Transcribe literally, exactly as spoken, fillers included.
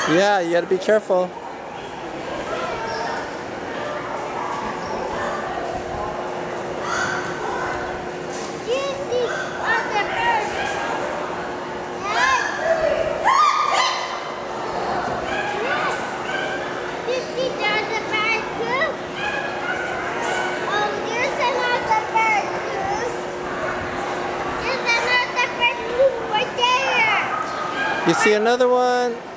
Yeah, you gotta be careful. You see another one?